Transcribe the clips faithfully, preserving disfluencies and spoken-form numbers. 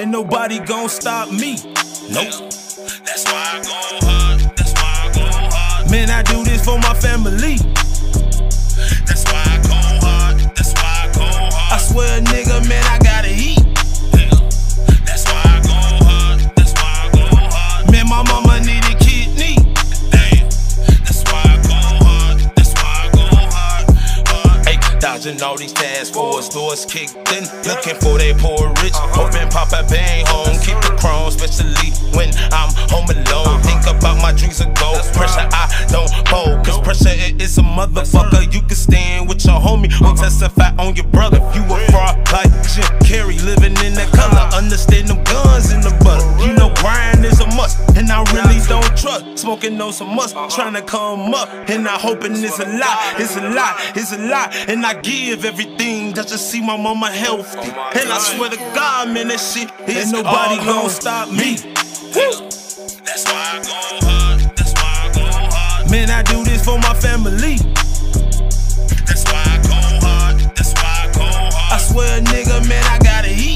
Ain't nobody gon' stop me. Nope. That's why I go hard. That's why I go hard. Man, I do this for my family. That's why I go hard. That's why I go hard. I swear, nigga, man, I gotta eat. That's why I go hard. That's why I go hard. Man, my mama needed kidney. Damn. That's why I go hard. That's why I go hard. hard. Hey, dodging all these task force doors kicked in, looking for they poor rich. Hoping Papa bang home, keep the chrome, especially when I'm home alone. Think about my dreams of gold. Pressure I don't hold, cause pressure it is a motherfucker. You can stand with your homie or testify on your brother. You a fraud like Jim Carrey, living in that color. Understand them guns in the butter. You know grind is a must, and I really don't trust. Smoking on some must, trying to come up, and I hoping it's a lie, it's a lie, it's a lie. And I give everything just to see my mama healthy. And I swear to God, man, that shit is Ain't nobody gon' stop me. That's why I go hard. That's why I go hard. Man, I do this for my family. That's why I go hard. That's why I go hard. I swear, nigga, man, I gotta eat.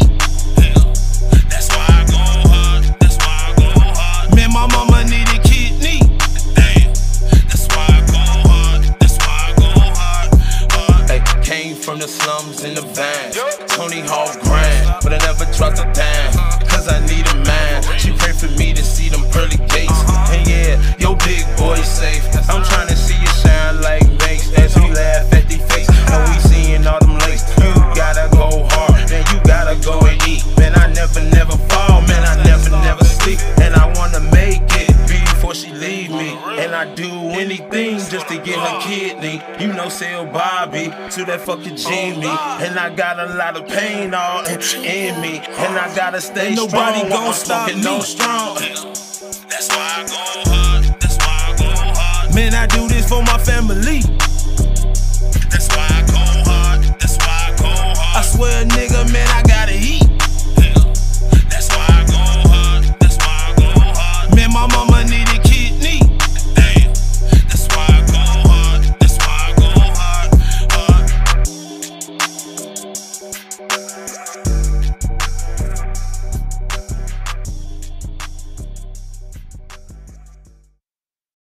That's why I go hard. That's why I go hard. Man, my mama needed kidney. Damn. That's why I go hard. That's why I go hard. hard. Hey, came from the slums in the van. Tony Hawk grind, but I never dropped a dime, cause I need a man. She prayed for me to see them pearly gates. And yeah, your big boy safe. I'm trying to see you shine like Mace as we laugh at the face. Now we seeing all them lakes. You gotta go hard, man, you gotta go and eat. Man, I never, never fall, man, I never, never sleep. And I wanna make it before she leave me. And I do anything just to get her kidney. You know, sell Bobby to that fucking Jimmy. And I got a lot of pain all in me. And I gotta stay Ain't strong. nobody gon' I'm stop fucking me. no strong. That's why I go hard. That's why I go hard. Man, I do this for my family. That's why I go hard. That's why I go hard. I swear, nigga.